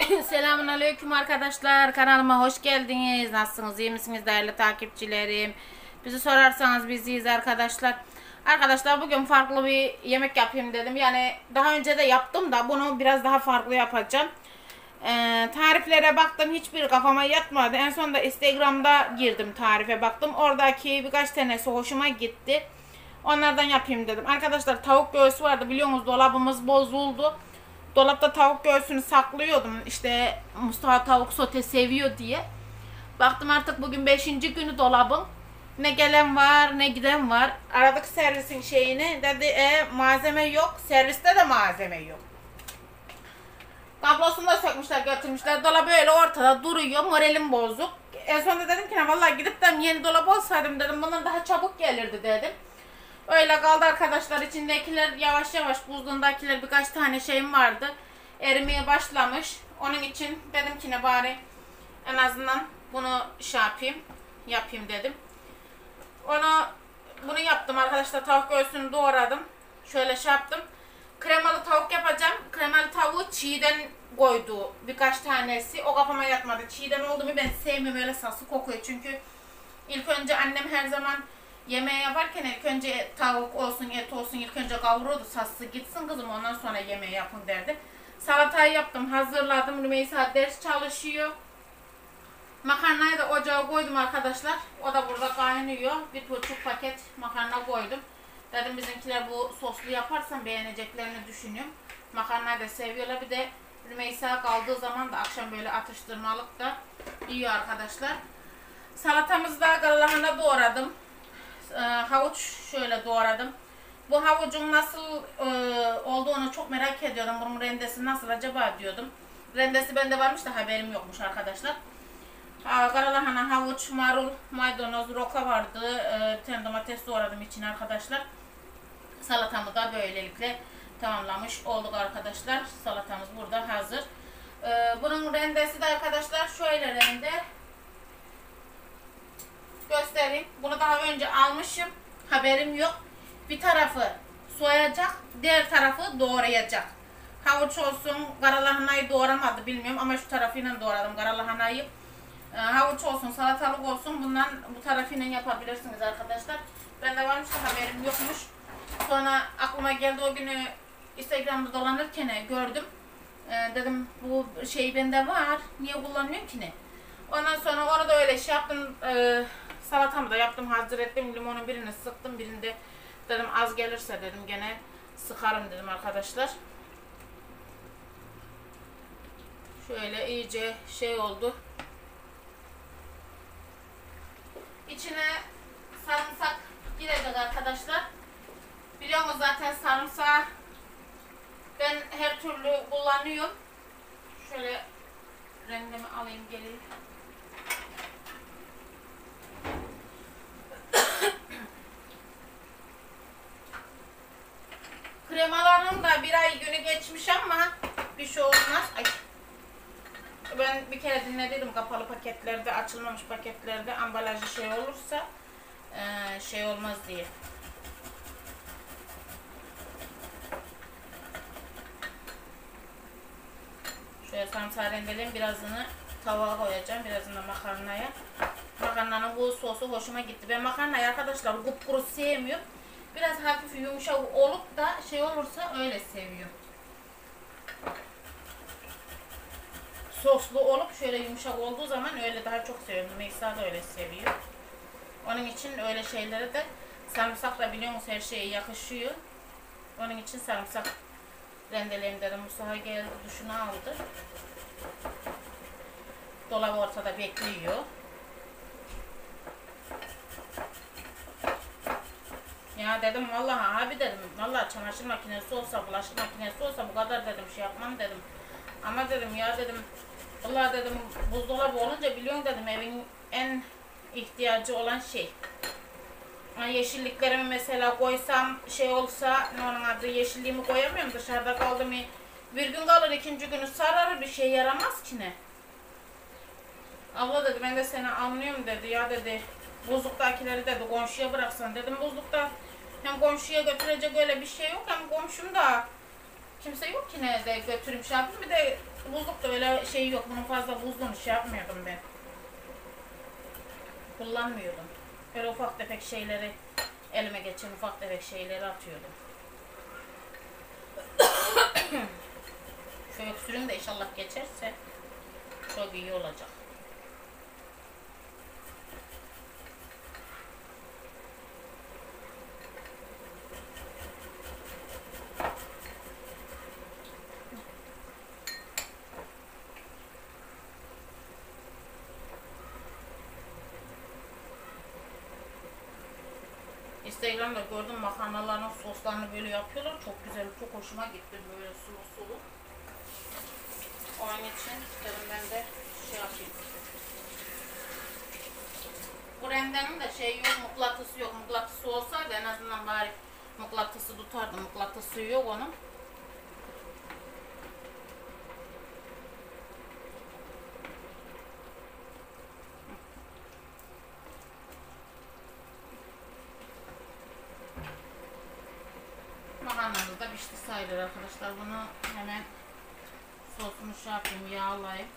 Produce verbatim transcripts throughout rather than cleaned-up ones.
Selamünaleyküm arkadaşlar. Kanalıma hoş geldiniz. Nasılsınız? İyi misiniz değerli takipçilerim? Bizi sorarsanız biz iyiyiz arkadaşlar. Arkadaşlar bugün farklı bir yemek yapayım dedim. Yani daha önce de yaptım da bunu biraz daha farklı yapacağım. Ee, tariflere baktım, hiçbir kafama yatmadı. En sonunda Instagram'da girdim, tarife baktım. Oradaki birkaç tanesi hoşuma gitti. Onlardan yapayım dedim. Arkadaşlar tavuk göğsü vardı, biliyorsunuz dolabımız bozuldu. Dolapta tavuk göğsünü saklıyordum. İşte Mustafa tavuk sote seviyor diye. Baktım artık bugün beşinci günü dolabın. Ne gelen var ne giden var. Aradık servisin şeyini. Dedi e, malzeme yok. Serviste de malzeme yok. Kablosunu da sökmüşler götürmüşler. Dolabı öyle ortada duruyor. Moralim bozuk. En sonunda dedim ki vallahi gidip de yeni dolap olsaydım dedim. Bundan daha çabuk gelirdi dedim. Öyle kaldı arkadaşlar. İçindekiler yavaş yavaş, buzluğundakiler birkaç tane şeyim vardı. Erimeye başlamış. Onun için dedim ki ne bari en azından bunu şey yapayım. Yapayım dedim. Onu bunu yaptım arkadaşlar. Tavuk göğsünü doğradım. Şöyle şey yaptım. Kremalı tavuk yapacağım. Kremalı tavuğu çiğden koydu birkaç tanesi. O kafama yatmadı. Çiğden oldu mu ben sevmiyorum, öyle sası kokuyor. Çünkü ilk önce annem her zaman yemeği yaparken ilk önce tavuk olsun, et olsun ilk önce kavururdu. Sası gitsin kızım, ondan sonra yemeği yapın derdi. Salatayı yaptım, hazırladım. Rümeysa ders çalışıyor. Makarnayı da ocağa koydum arkadaşlar. O da burada kaynıyor. Bir buçuk paket makarna koydum. Dedim bizimkiler bu soslu yaparsam beğeneceklerini düşünüyorum. Makarnayı da seviyorlar. Bir de Rümeysa kaldığı zaman da akşam böyle atıştırmalık da yiyor arkadaşlar. Salatamızı da karalahana doğradım. Ee, havuç şöyle doğradım. Bu havucun nasıl e, olduğunu çok merak ediyordum. Bunun rendesi nasıl acaba diyordum. Rendesi bende varmış da haberim yokmuş arkadaşlar. Karalahana, havuç, marul, maydanoz, roka vardı. Ee, bir tane domates doğradım içine arkadaşlar. Salatamı da böylelikle tamamlamış olduk arkadaşlar. Salatamız burada hazır. Ee, bunun rendesi de arkadaşlar şöyle rende. Göstereyim. Bunu daha önce almışım. Haberim yok. Bir tarafı soyacak, diğer tarafı doğrayacak. Havuç olsun, karalahanayı doğramadı bilmiyorum ama şu tarafıyla doğradım karalahanayı. Ee, havuç olsun, salatalık olsun, bundan bu tarafıyla yapabilirsiniz arkadaşlar. Bende varmış da haberim yokmuş. Sonra aklıma geldi, o günü Instagram'da dolanırken gördüm. Ee, dedim bu şey bende var. Niye kullanmıyorum ki ne? Ondan sonra onu da öyle şey yaptım. E, salatamı da yaptım, hazır ettim. Limonun birini sıktım, birinde dedim az gelirse dedim gene sıkarım dedim arkadaşlar. Şöyle iyice şey oldu. İçine sarımsak girecek arkadaşlar. Biliyorsunuz zaten sarımsağı ben her türlü kullanıyorum. Şöyle rendemi alayım geleyim. Kremaların da bir ay günü geçmiş ama bir şey olmaz. Ay. Ben bir kere dinledim, kapalı paketlerde, açılmamış paketlerde ambalajı şey olursa e, şey olmaz diye. Şöyle sarımsağı rendeleyeyim, birazını tavuğa koyacağım, birazını da makarnaya. Makarnanın bu sosu hoşuma gitti. Ben makarnayı arkadaşlar kupkuru sevmiyorum. Biraz hafif yumuşak olup da şey olursa öyle seviyorum. Soslu olup şöyle yumuşak olduğu zaman öyle daha çok seviyorum. Meysa da öyle seviyor. Onun için öyle şeylere de sarımsakla biliyorsunuz her şeye yakışıyor. Onun için sarımsak rendeleyim dedim. Mustafa geldi, duşunu aldı. Dolabı ortada bekliyor. Ya dedim vallahi abi dedim, vallahi çamaşır makinesi olsa, bulaşık makinesi olsa bu kadar dedim şey yapmam dedim. Ama dedim ya dedim, vallahi dedim buzdolabı olunca biliyorsun dedim evin en ihtiyacı olan şey. Yeşilliklerimi mesela koysam şey olsa, ne onun adı, yeşilliğimi koyamıyorum, dışarıda kaldı mı bir gün kalır, ikinci günü sararır, bir şey yaramaz ki ne. Abla dedi ben de seni anlıyorum dedi, ya dedi buzluktakileri dedi komşuya bıraksan dedim. Buzlukta hem komşuya götürecek öyle bir şey yok, hem komşum da kimse yok ki ne de götürüm şey yapayım. Bir de buzlukta öyle şey yok. Bunun fazla buzluğunu şey yapmıyordum ben. Kullanmıyordum. Böyle ufak tefek şeyleri, elime geçen ufak tefek şeyleri atıyordum. Şu öksürüğüm de inşallah geçerse çok iyi olacak. Instagram'da gördüm, makarnaların soslarını böyle yapıyorlar. Çok güzel, çok hoşuma gitti böyle sulu sulu. Onun için dedim ben de şey yapayım. Bu rendenin de şey yok, mıknatısı yok. Mıknatısı olsaydı en azından bari mıknatısı tutardı. Mıknatısı yok onun. Makarnamız da pişti sayılır arkadaşlar. Bunu hemen sosunu şey yapayım, yağlayayım.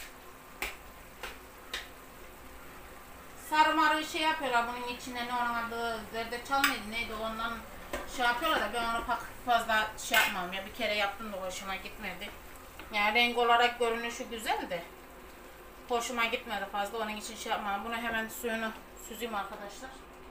Sarmarı şey yapıyorlar bunun içine, ne onun adı, zerdeçal mıydı neydi, ondan şey yapıyorlar da ben onu pek fazla şey yapmam ya, bir kere yaptım da hoşuma gitmedi. Yani renk olarak görünüşü güzel de hoşuma gitmedi fazla, onun için şey yapmam. Bunu hemen suyunu süzeyim arkadaşlar.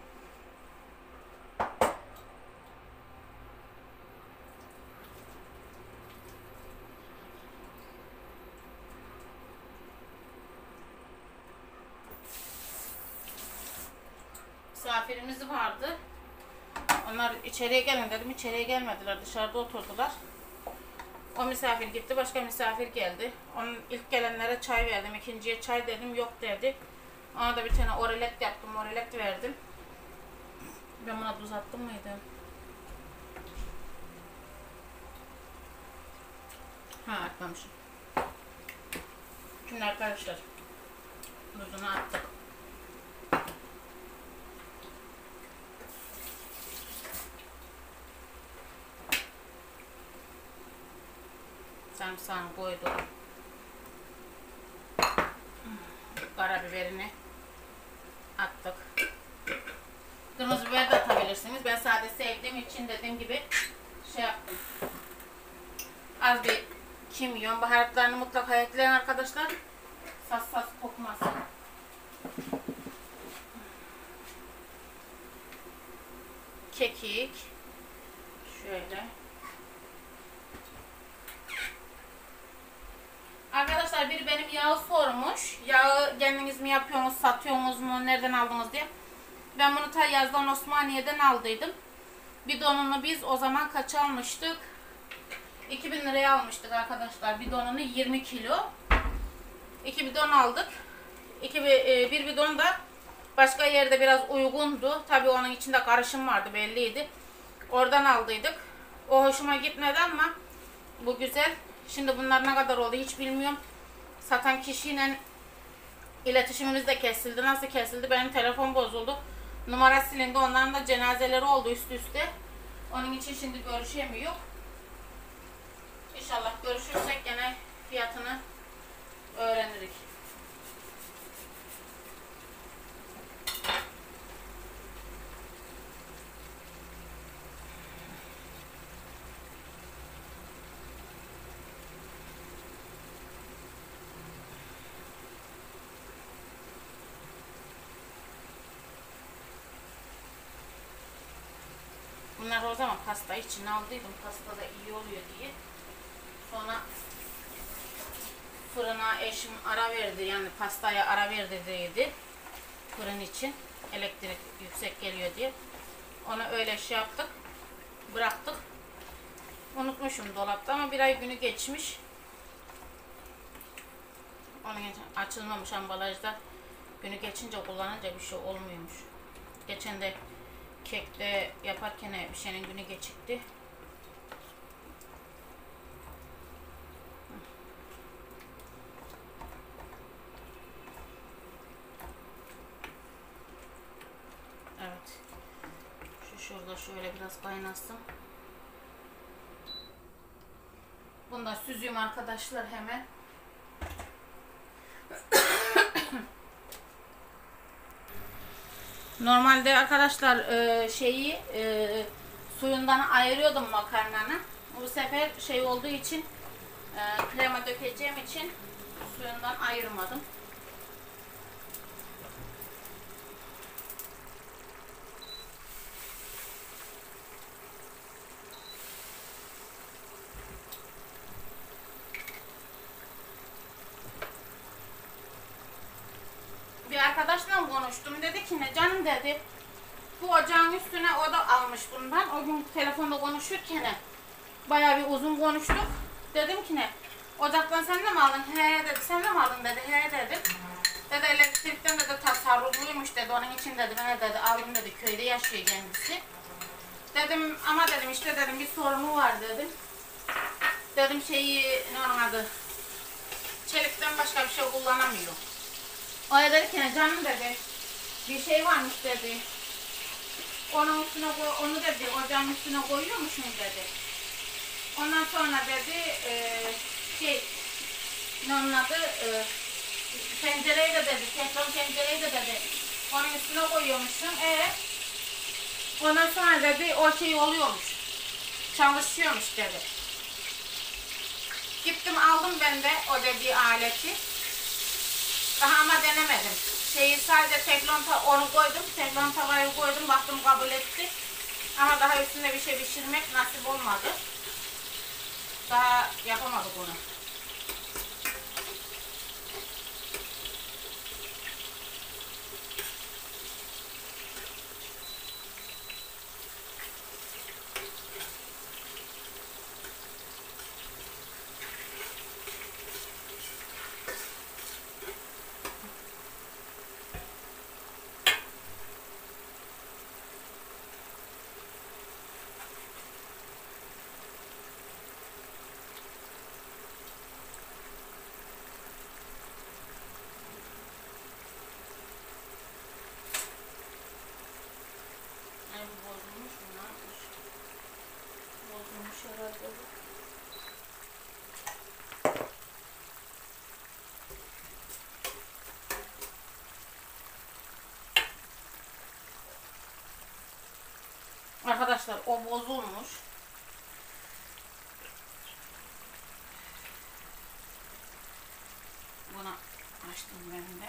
Misafirimiz vardı. Onlar içeriye gelin dedim. İçeriye gelmediler. Dışarıda oturdular. O misafir gitti. Başka misafir geldi. Onun ilk gelenlere çay verdim. İkinciye çay dedim. Yok dedi. Ona da bir tane orelet yaptım. Orelet verdim. Ben buna tuz attım mıydı? Ha, atmamışım. Şimdi arkadaşlar tuzunu attık. Sarımsağını koyduk. Karabiberini attık. Kırmızı biber de atabilirsiniz. Ben sade sevdiğim için dediğim gibi şey yaptım. Az bir kimyon, baharatlarını mutlaka ekleyin arkadaşlar. Sas sas kokmasın. Kekik. Şöyle. Arkadaşlar biri benim yağı sormuş. Yağı kendiniz mi yapıyorsunuz, satıyorsunuz mu, nereden aldınız diye. Ben bunu ta yazdan Osmaniye'den aldıydım. Bidonunu biz o zaman kaç almıştık? iki bin liraya almıştık arkadaşlar. Bidonunu yirmi kilo. iki bidon aldık. İki, bir bidon da başka yerde biraz uygundu. Tabii onun içinde karışım vardı, belliydi. Oradan aldıydık. O hoşuma gitmedi ama bu güzel. Şimdi bunlar ne kadar oldu hiç bilmiyorum. Satan kişiyle iletişimimiz de kesildi. Nasıl kesildi? Benim telefon bozuldu. Numara silindi. Onların da cenazeleri oldu üst üste. Onun için şimdi görüşemiyor. İnşallah görüşürsek gene fiyatını öğrenirik. Bunlar o zaman pasta için aldıydım. Pasta da iyi oluyor diye. Sonra fırına eşim ara verdi. Yani pastaya ara verdi dedi. Fırın için. Elektrik yüksek geliyor diye. Onu öyle şey yaptık. Bıraktık. Unutmuşum dolapta ama bir ay günü geçmiş. Onun için açılmamış ambalajda. Günü geçince kullanınca bir şey olmuyormuş. Geçen de kekte yaparken bir şeyin günü geçikti. Evet. Şu şurada şöyle biraz kaynasın. Bunu da süzüyorum arkadaşlar hemen. Normalde arkadaşlar e, şeyi e, suyundan ayırıyordum makarnanı. Bu sefer şey olduğu için e, krema dökeceğim için suyundan ayırmadım. Bir arkadaşla konuştum, dedi ki ne canım dedi, bu ocağın üstüne o da almış bundan. O gün telefonda konuşurken bayağı bir uzun konuştuk. Dedim ki ne, ocaktan sen de mi aldın? He dedi. Sen de mi aldın dedi. He dedim. Dedi elektrikten dedi tasarrufluymuş dedi. Onun için dedi ben dedi aldım dedi. Köyde yaşıyor kendisi. Dedim ama dedim işte dedim bir sorunu var dedim. Dedim şeyi ne onun adı, çelikten başka bir şey kullanamıyor. O da dedi ki ne canım dedi, bir şey varmış dedi. Onun üstüne onu dedi ocağın üstüne koyuyormuşum dedi. Ondan sonra dedi e, şey ne onun adı e, tencereyi de dedi, teflon tencereyi de dedi onun üstüne koyuyormuşsun. E ondan sonra dedi o şey oluyormuş, çalışıyormuş dedi. Gittim aldım ben de o dediği aleti. Daha ama denemedim. Şeyi sadece teflon onu koydum, teflon tavayı koydum, baktım kabul etti. Ama daha üstünde bir şey pişirmek nasip olmadı. Daha yapamadık onu. Arkadaşlar o bozulmuş. Bunu açtım ben de.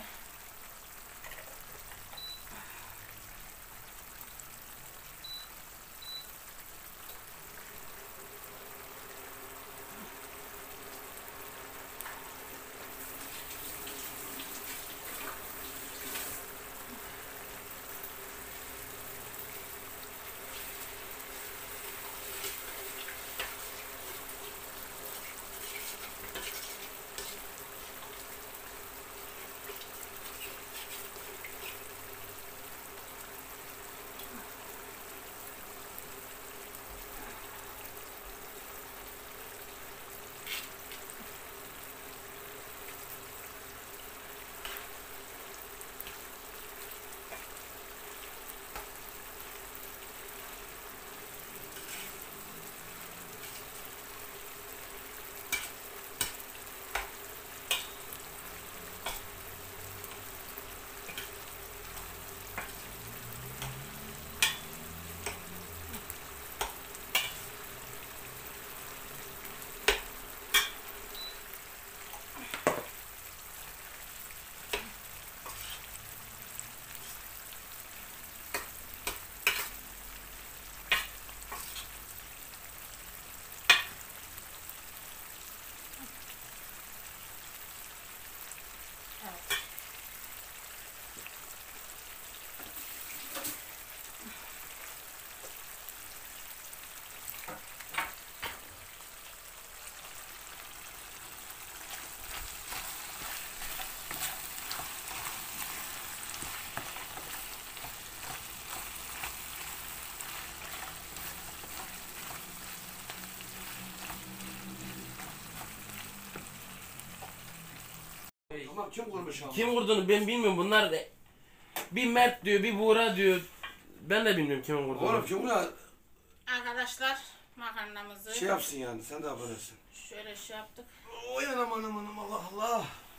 Tamam, kim kurmuş ama? Kim vurduğunu ben bilmiyorum. Bunlar da bir Mert diyor, bir Buğra diyor. Ben de bilmiyorum kimin vurduğunu. Oğlum kim buna Arkadaşlar makarnamızı şey yapsın yani, sen de abonesin. şöyle şey yaptık. Oy anam anam anam, Allah Allah.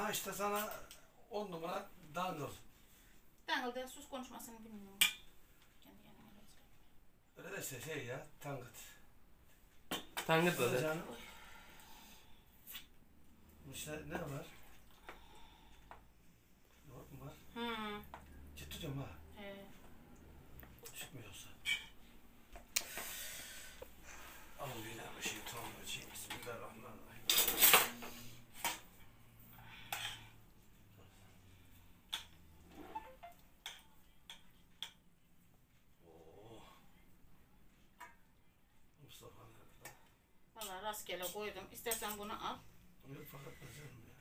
Ama işte sana on numara dangle. Dangle de sus konuşmasını bilmiyorum. Kendi kendime yazıyorum. Öyle de işte şey ya, tangıt. Tangıt da de. Canım. İşte ne var? Yoğurt mu var? Hmm. Ciddi diyorum ha. He. Çıkmıyorsa. Euzubillahimineşşeytanirracim. Bismillahirrahmanirrahim. Oo. Mustafa nerede? Valla rastgele koydum. İstersen bunu al. Yok fakat becerdim ya.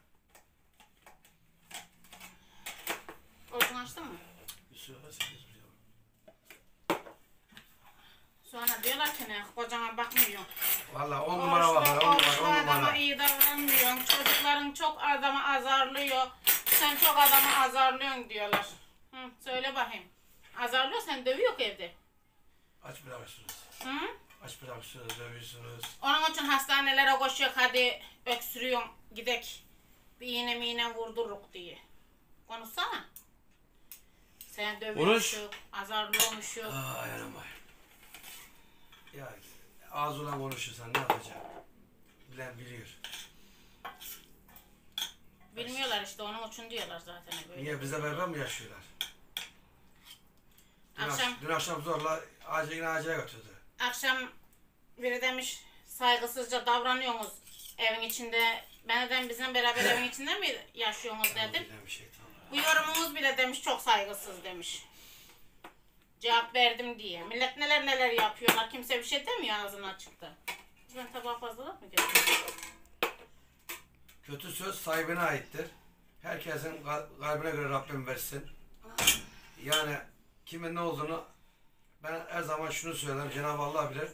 Orucunu açtın mı? Bir sürü sekiz biliyorum. Sonra diyorlar ki ne? Kocana bakmıyorsun. Valla on numara bakar, on Oruçlu numara, on adama numara. iyi davranmıyorsun. Çocukların çok adamı azarlıyor. Sen çok adamı azarlıyorsun diyorlar. Hı, söyle bakayım. Azarlıyor, sen dövüyor evde. Aç bırakırsınız. Hı? Aç bırakırsınız, dövüyorsunuz. Onun için hastanelere koşuyor, hadi öksürüyorsun, gidek. Bir iğne miğne vurduruk diye. Konuşsana. Sen dövüyormuşsun, azarlıyormuşsun. Ay anam ay. Ya ağzıyla konuşursan ne yapacaksın? Bilen biliyor. Bilmiyorlar işte, onun için diyorlar zaten böyle. Niye bize beraber mi yaşıyorlar? Dün Akşam- akşam, dün akşam zorla acil yine acile götürdü. Akşam biri demiş, saygısızca davranıyorsunuz evin içinde. Ben neden bizimle beraber evin içinde mi yaşıyorsunuz dedim. Bilen bir şeytan var. Bu yorumunuz bile demiş çok saygısız demiş. Cevap verdim diye. Millet neler neler yapıyorlar. Kimse bir şey demiyor ağzını açıkta. Ben tabağa fazlalık mı getirdim? Kötü söz sahibine aittir. Herkesin kal- kalbine göre Rabbim versin. Yani kimin ne olduğunu ben her zaman şunu söylerim. Cenab-ı Allah bilir.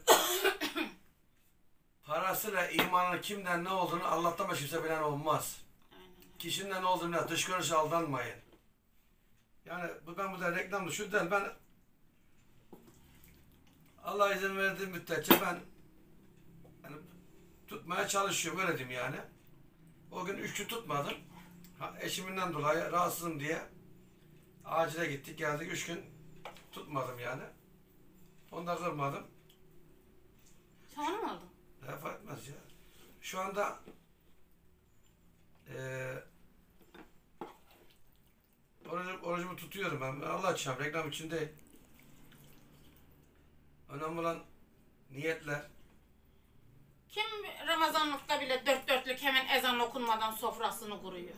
Parasıyla imanın kimden ne olduğunu Allah'tan başka kimse bilen olmaz. Aynen. Kişinin ne olduğunu bilen. Dış görünüşe aldanmayın. Yani bu ben bu da reklam dışı değil. Ben Allah izin verdiği müddetçe ben yani tutmaya çalışıyorum. Öyle diyeyim yani. O gün üç gün tutmadım. Ha, eşimden dolayı rahatsızım diye acile gittik geldik. Üç gün tutmadım yani. Onu da kırmadım. Sen onu mu aldın? Ne fark etmez ya. Şu anda eee orucumu, orucumu tutuyorum ben. Ben Allah için reklam için değil. Önemli olan niyetler. Kim Ramazanlıkta bile dört dörtlük hemen ezan okunmadan sofrasını kuruyor?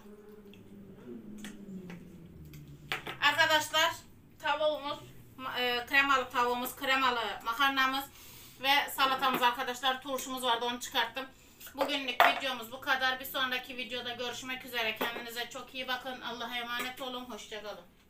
Arkadaşlar, tavuğumuz, ma- e, kremalı tavuğumuz, kremalı makarnamız ve salatamız arkadaşlar, turşumuz vardı, onu çıkarttım. Bugünlük videomuz bu kadar. Bir sonraki videoda görüşmek üzere. Kendinize çok iyi bakın. Allah'a emanet olun. Hoşça kalın.